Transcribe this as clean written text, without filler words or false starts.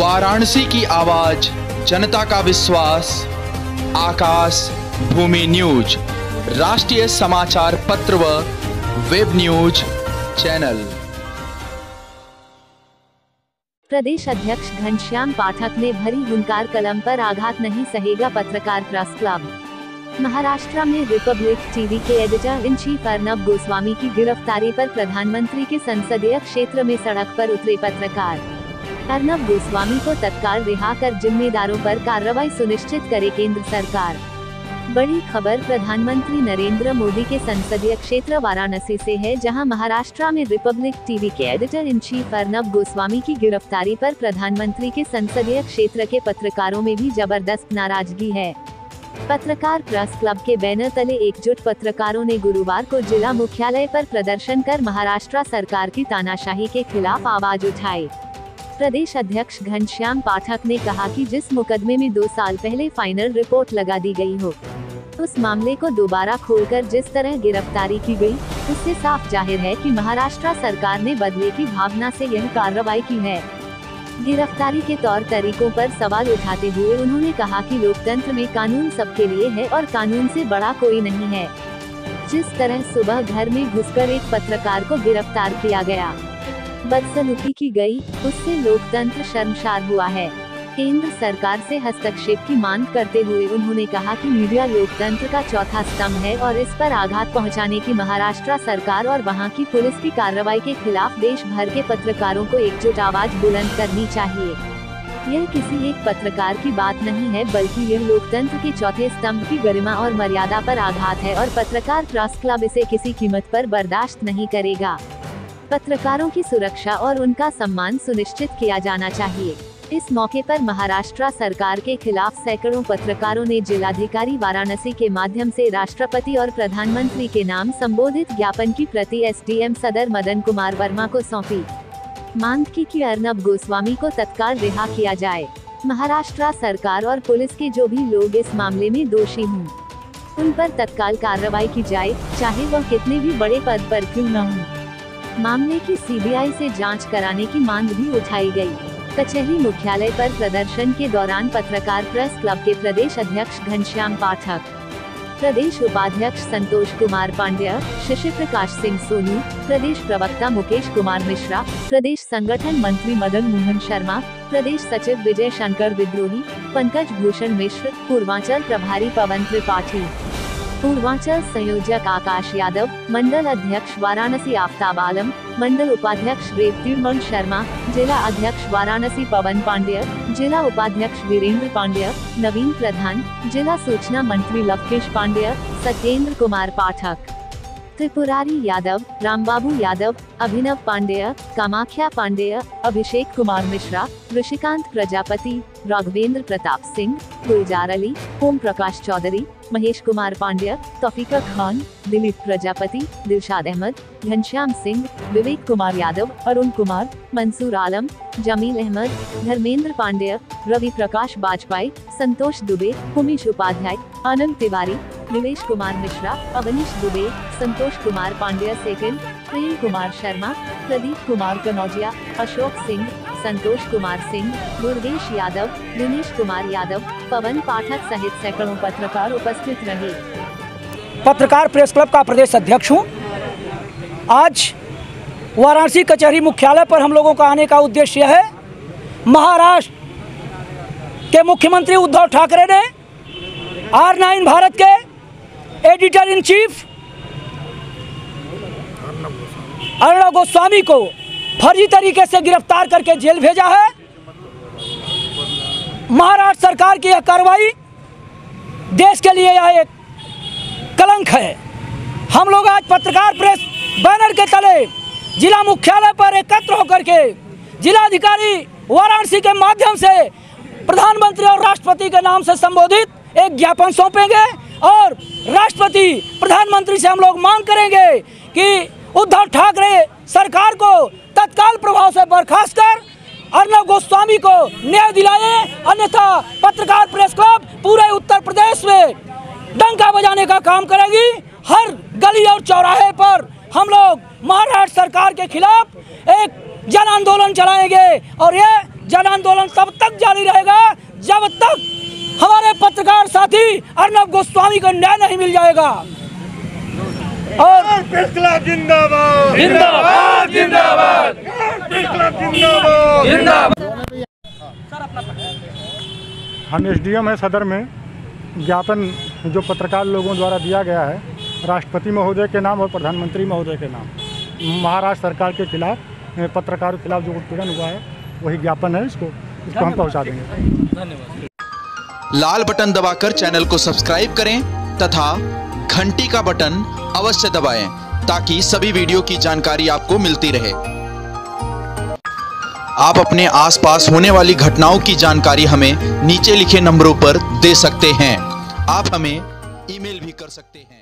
वाराणसी की आवाज, जनता का विश्वास, आकाश भूमि न्यूज, राष्ट्रीय समाचार पत्र व वेब न्यूज चैनल। प्रदेश अध्यक्ष घनश्याम पाठक ने भरी हुंकार, कलम पर आघात नहीं सहेगा पत्रकार प्रेस क्लब। महाराष्ट्र में रिपब्लिक टीवी के editor in chief Arnab Goswami की गिरफ्तारी पर प्रधानमंत्री के संसदीय क्षेत्र में सड़क पर उतरे पत्रकार। अर्नब गोस्वामी को तत्काल रिहा कर जिम्मेदारों पर कार्रवाई सुनिश्चित करे केंद्र सरकार। बड़ी खबर प्रधानमंत्री नरेंद्र मोदी के संसदीय क्षेत्र वाराणसी से है, जहां महाराष्ट्र में रिपब्लिक टीवी के editor in chief Arnab Goswami की गिरफ्तारी पर प्रधानमंत्री के संसदीय क्षेत्र के पत्रकारों में भी जबरदस्त नाराजगी है। पत्रकार प्रेस क्लब के बैनर तले एकजुट पत्रकारों ने गुरुवार को जिला मुख्यालय पर प्रदर्शन कर महाराष्ट्र सरकार की तानाशाही के खिलाफ आवाज उठाई। प्रदेश अध्यक्ष घनश्याम पाठक ने कहा कि जिस मुकदमे में 2 साल पहले फाइनल रिपोर्ट लगा दी गई हो, उस मामले को दोबारा खोलकर जिस तरह गिरफ्तारी की गई, उससे साफ जाहिर है कि महाराष्ट्र सरकार ने बदले की भावना से यह कार्रवाई की है। गिरफ्तारी के तौर तरीकों पर सवाल उठाते हुए उन्होंने कहा कि लोकतंत्र में कानून सबके लिए है और कानून से बड़ा कोई नहीं है। जिस तरह सुबह घर में घुसकर एक पत्रकार को गिरफ्तार किया गया, बदसलूकी की गई, उससे लोकतंत्र शर्मसार हुआ है। केंद्र सरकार से हस्तक्षेप की मांग करते हुए उन्होंने कहा कि मीडिया लोकतंत्र का चौथा स्तंभ है और इस पर आघात पहुंचाने की महाराष्ट्र सरकार और वहां की पुलिस की कार्रवाई के खिलाफ देश भर के पत्रकारों को एकजुट आवाज बुलंद करनी चाहिए। यह किसी एक पत्रकार की बात नहीं है, बल्कि यह लोकतंत्र के चौथे स्तंभ की गरिमा और मर्यादा पर आघात है और पत्रकार प्रेस क्लब इसे किसी कीमत पर बर्दाश्त नहीं करेगा। पत्रकारों की सुरक्षा और उनका सम्मान सुनिश्चित किया जाना चाहिए। इस मौके पर महाराष्ट्र सरकार के खिलाफ सैकड़ों पत्रकारों ने जिलाधिकारी वाराणसी के माध्यम से राष्ट्रपति और प्रधानमंत्री के नाम संबोधित ज्ञापन की प्रति एसडीएम सदर मदन कुमार वर्मा को सौंपी। मांग की कि अर्नब गोस्वामी को तत्काल रिहा किया जाए। महाराष्ट्र सरकार और पुलिस के जो भी लोग इस मामले में दोषी हों, उन पर तत्काल कार्रवाई की जाए, चाहे वह कितने भी बड़े पद पर क्यों न हो। मामले की सीबीआई से जांच कराने की मांग भी उठाई गई। कचहरी मुख्यालय पर प्रदर्शन के दौरान पत्रकार प्रेस क्लब के प्रदेश अध्यक्ष घनश्याम पाठक, प्रदेश उपाध्यक्ष संतोष कुमार पांड्या, शशि प्रकाश सिंह सोनू, प्रदेश प्रवक्ता मुकेश कुमार मिश्रा, प्रदेश संगठन मंत्री मदन मोहन शर्मा, प्रदेश सचिव विजय शंकर विद्रोही, पंकज भूषण मिश्र, पूर्वांचल प्रभारी पवन त्रिपाठी, पूर्वांचल संयोजक आकाश यादव, मंडल अध्यक्ष वाराणसी आफ्ताब आलम, मंडल उपाध्यक्ष रेवतीमन शर्मा, जिला अध्यक्ष वाराणसी पवन पांड्या, जिला उपाध्यक्ष वीरेंद्र पांड्या, नवीन प्रधान, जिला सूचना मंत्री लवकेश पांड्या, सत्येंद्र कुमार पाठक, त्रिपुरारी यादव, रामबाबू यादव, अभिनव पांडेय, कामाख्या पांडेय, अभिषेक कुमार मिश्रा, ऋषिकांत प्रजापति, राघवेंद्र प्रताप सिंह, गुलजार अली, ओम प्रकाश चौधरी, महेश कुमार पांड्या, तौफीका खान, दिलीप प्रजापति, दिलशाद अहमद, घनश्याम सिंह, विवेक कुमार यादव, अरुण कुमार, मंसूर आलम, जमील अहमद, धर्मेंद्र पांड्या, रवि प्रकाश बाजपाई, संतोष दुबे, उमेश उपाध्याय, आनंद तिवारी, निलेश कुमार मिश्रा, अवनीश दुबे, संतोष कुमार पांड्या सेकंड, प्रेम कुमार शर्मा, प्रदीप कुमार कनौजिया, अशोक सिंह, संतोष कुमार सिंह, दुर्गेश यादव, दिनेश कुमार यादव, पवन पाठक सहित सैकड़ों पत्रकार उपस्थित रहे। पत्रकार प्रेस क्लब का प्रदेश अध्यक्ष हूँ। आज वाराणसी कचहरी मुख्यालय पर हम लोगों का आने का उद्देश्य है, महाराष्ट्र के मुख्यमंत्री उद्धव ठाकरे ने R9 भारत के editor in chief Arnab Goswami को फर्जी तरीके से गिरफ्तार करके जेल भेजा है। महाराष्ट्र सरकार की यह कार्रवाई देश के लिए यह एक कलंक है। हम लोग आज पत्रकार प्रेस बैनर के तले जिला मुख्यालय पर एकत्र होकर के जिलाधिकारी वाराणसी के माध्यम से प्रधानमंत्री और राष्ट्रपति के नाम से संबोधित एक ज्ञापन सौंपेंगे और राष्ट्रपति प्रधानमंत्री से हम लोग मांग करेंगे कि उद्धव ठाकरे सरकार को तत्काल प्रभाव से बर्खास्त कर अर्नब गोस्वामी को न्याय दिलाए, अन्यथा पत्रकार प्रेस क्लब पूरे उत्तर प्रदेश में डंका बजाने का काम करेगी। हर गली और चौराहे पर हम लोग महाराष्ट्र सरकार के खिलाफ एक जन आंदोलन चलाएंगे और ये जन आंदोलन तब जब तक हमारे पत्रकार साथी अर्नब गोस्वामी को न्याय नहीं मिल जाएगा। और इंकलाब जिंदाबाद जिंदाबाद जिंदाबाद इंकलाब जिंदाबाद जिंदाबाद। हम एसडीएम है सदर में ज्ञापन जो पत्रकार लोगों द्वारा दिया गया है राष्ट्रपति महोदय के नाम और प्रधानमंत्री महोदय के नाम, महाराष्ट्र सरकार के खिलाफ, पत्रकारों के खिलाफ जो उत्पीड़न हुआ है वही ज्ञापन है। इसको हम पहुंचा देंगे। धन्यवाद। लाल बटन दबाकर चैनल को सब्सक्राइब करें तथा घंटी का बटन अवश्य दबाएं ताकि सभी वीडियो की जानकारी आपको मिलती रहे। आप अपने आसपास होने वाली घटनाओं की जानकारी हमें नीचे लिखे नंबरों पर दे सकते हैं। आप हमें ईमेल भी कर सकते हैं।